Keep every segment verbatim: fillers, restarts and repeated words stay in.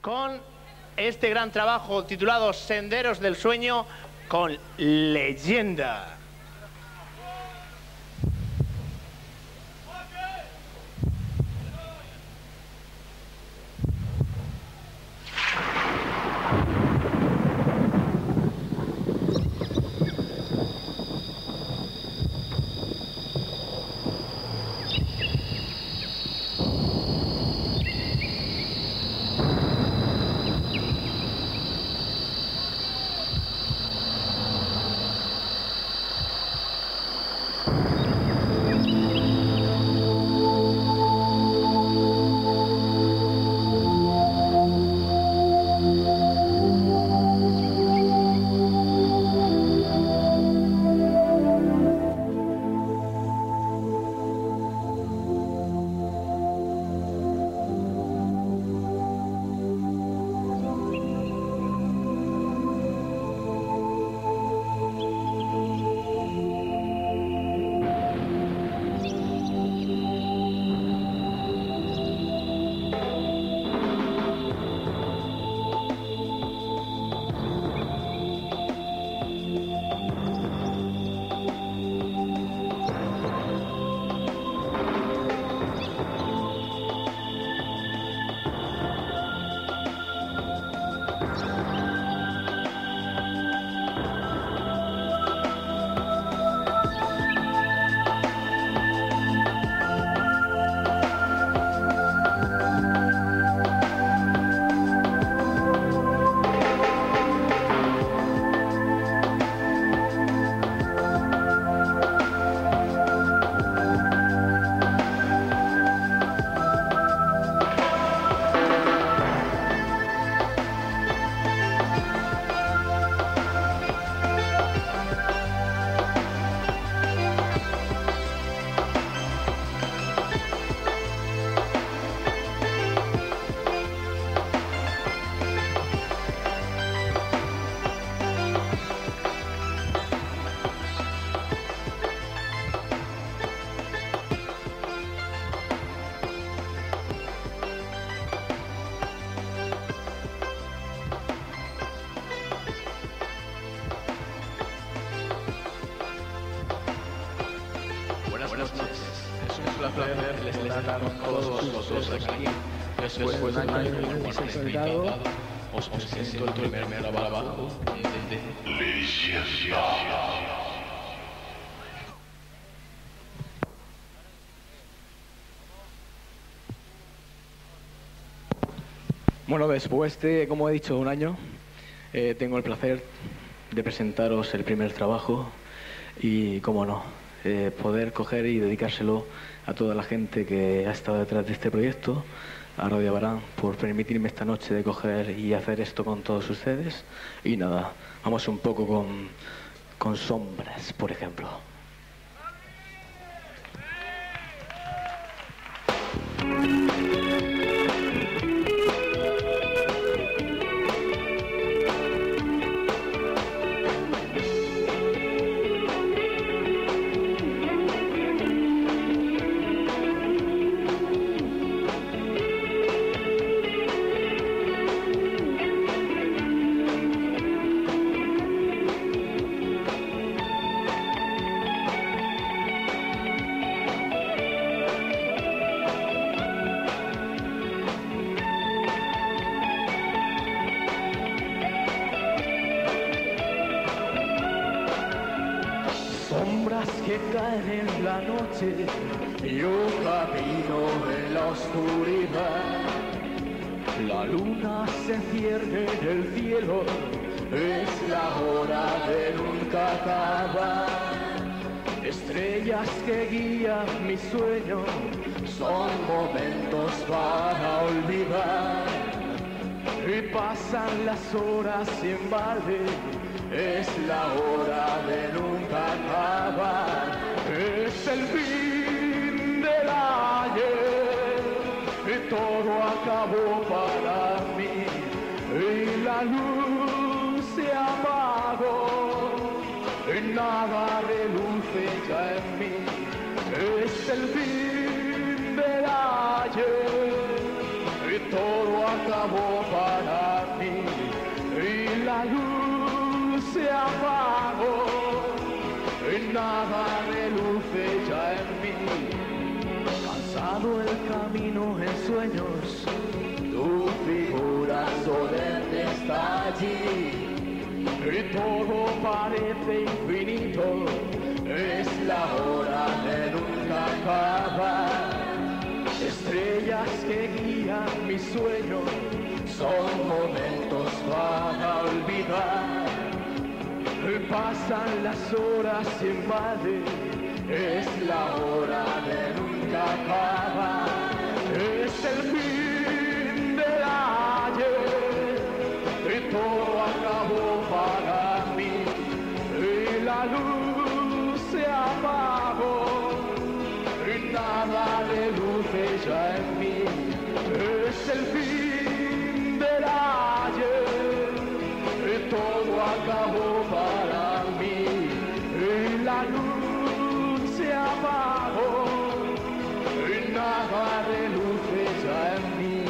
con este gran trabajo titulado Senderos del Sueño con Leyenda. estar con todos vosotros aquí. Después de un año y seis meses, os presento el primer trabajo de Leyenda. Bueno, después de, como he dicho, un año, eh, tengo el placer de presentaros el primer trabajo y, cómo no, eh, poder coger y dedicárselo a toda la gente que ha estado detrás de este proyecto, a Radio Abarán, por permitirme esta noche de coger y hacer esto con todos ustedes. Y nada, vamos un poco con, con Sombras, por ejemplo. Sombras que caen en la noche, yo camino en la oscuridad. La luna se cierne en el cielo, es la hora de nunca acabar. Estrellas que guían mi sueño, son momentos para olvidar. Y pasan las horas sin balde, es la hora de nunca acabar. Es el fin del ayer y todo acabó para mí. Y la luz se apagó y nada reluce ya en mí. Es el fin del ayer y todo acabó para mí. se apagó y nada reluce ya en mí. Cansado el camino en sueños, tu figura solemne está allí. Y todo parece infinito, es la hora de nunca acabar. Estrellas que guían mi sueño, son momentos para olvidar. Pasan las horas sin madre, es la hora de nunca acabar. Es el fin del ayer, y todo acabó para mí, y la luz se apagó, y nada de luce ya en mí. Es el fin del ayer, y todo acabó para mí, y la luz se apagó, y nada reluce ya en mí.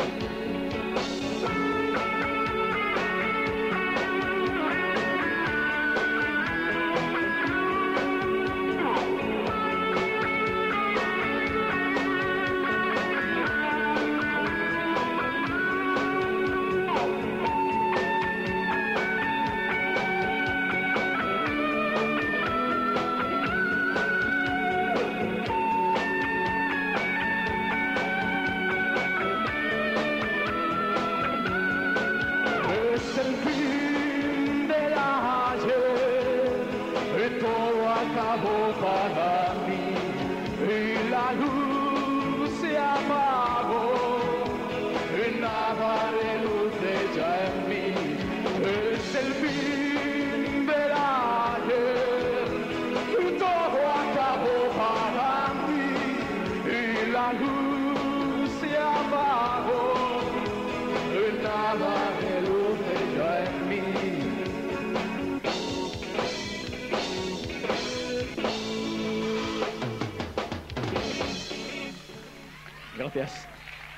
Para mí, y la luz se apagó, y nada reluce ya en mí. Es el fin del ayer, y todo acabó para mí, y la luz se apagó, y nada reluce ya en mí. Gracias.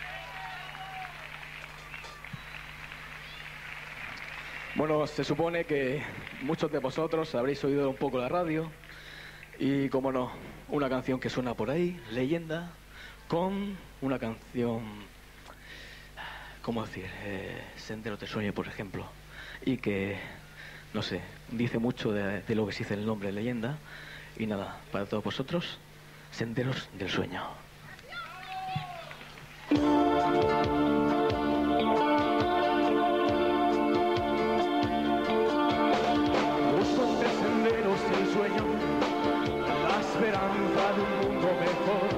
Bueno, se supone que muchos de vosotros habréis oído un poco la radio y, como no, una canción que suena por ahí, Leyenda, con una canción, ¿cómo decir? Eh, Senderos del Sueño, por ejemplo, y que, no sé, dice mucho de, de lo que se dice el nombre Leyenda. Y nada, para todos vosotros, Senderos del Sueño. Busco entre senderos del sueño la esperanza de un mundo mejor,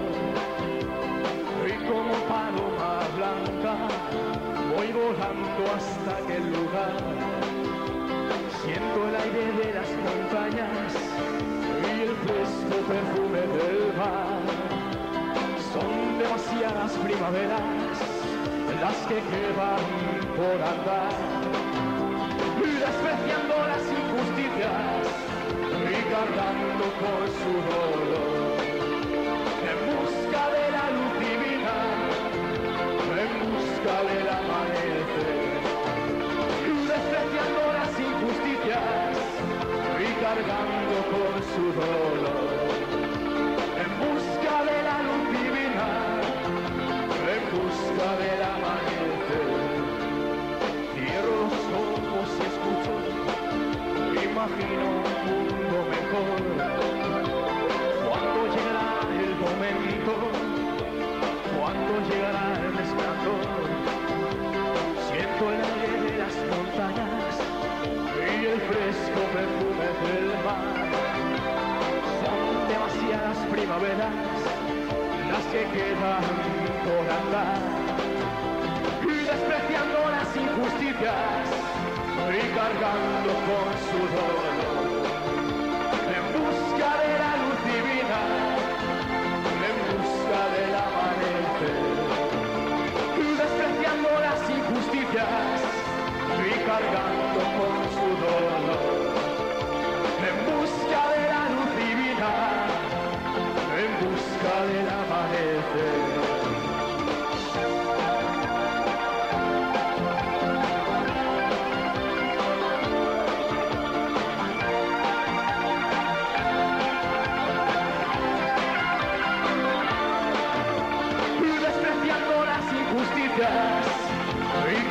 y como paloma blanca voy volando hasta aquel lugar. Siento el aire de las montañas y el fresco perfume del mar. Son demasiadas primaveras las que quedan por andar, despreciando las injusticias y cargando con su dolor, en busca de la luz divina, en busca del amanecer, despreciando las injusticias y cargando con su dolor, en busca de la luz divina, en busca del amanecer. Cierro los ojos y escucho, imagino un mundo mejor. ¿Cuándo llegará el momento? ¿Cuándo llegará el resplandor? Siento el aire de las montañas y el fresco perfume del mar. Son demasiadas primaveras las que quedan por andar, y despreciando las injusticias y cargando con su dolor, en busca de la luz divina, en busca del amanecer, y despreciando las injusticias y cargando con su dolor, en busca de la luz divina, en busca del amanecer.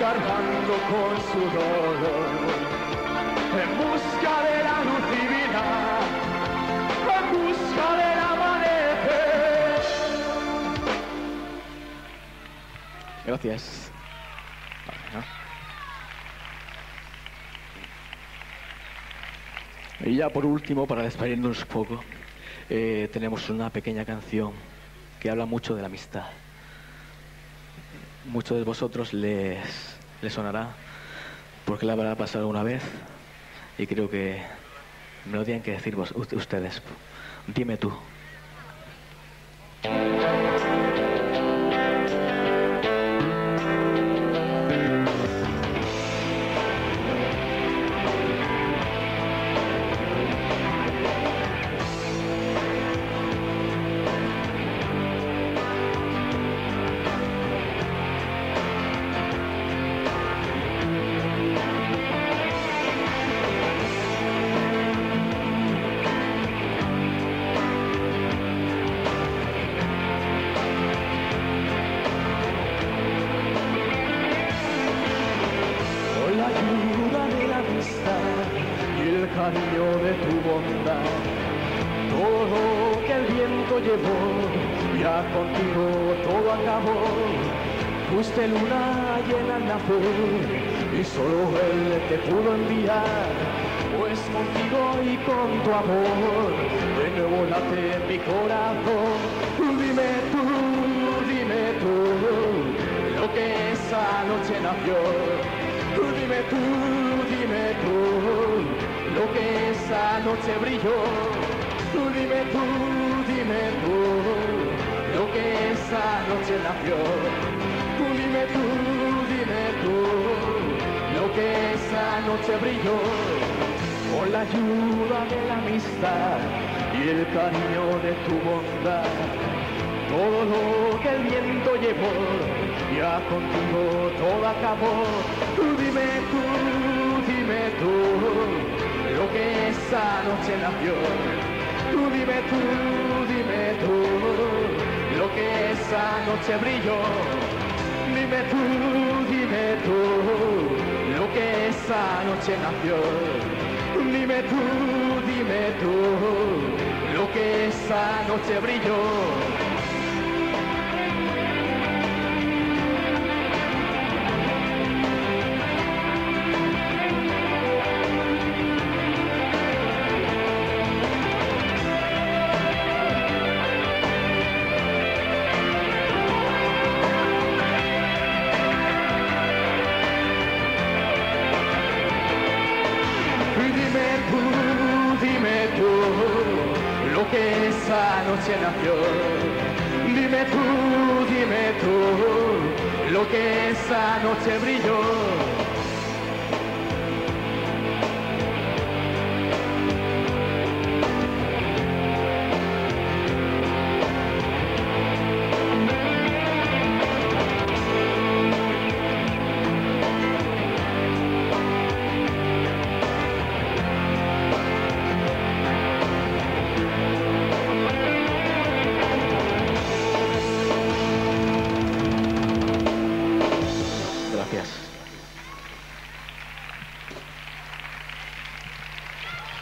cargando con su dolor, en busca de la luz divina, en busca del amanecer. Gracias. Y ya por último, para despedirnos un poco, eh, tenemos una pequeña canción que habla mucho de la amistad. Muchos de vosotros les, les sonará porque la habrá pasado una vez y creo que me lo tienen que decir vos, ustedes. Dime tú. Cariño de tu bondad, todo lo que el viento llevó, ya contigo todo acabó. Fuiste luna llena al nacer y solo Él te pudo enviar, pues contigo y con tu amor de nuevo late mi corazón. Dime tú, dime tú, lo que esa noche nació. Dime tú, dime tú, lo que esa noche brilló. Tú dime tú, dime tú, lo que esa noche nació. Tú dime tú, dime tú, lo que esa noche brilló. Con la ayuda de la amistad y el cariño de tu bondad, todo lo que el viento llevó, ya contigo todo acabó. Tú dime tú, dime tú, lo que esa noche nació. Tú dime tú, dime tú, lo que esa noche brilló. Dime tú, dime tú, lo que esa noche nació. Dime tú, dime tú, lo que esa noche brilló. Que esa noche nació. Dime tú, dime tú, lo que esa noche brilló. Gracias.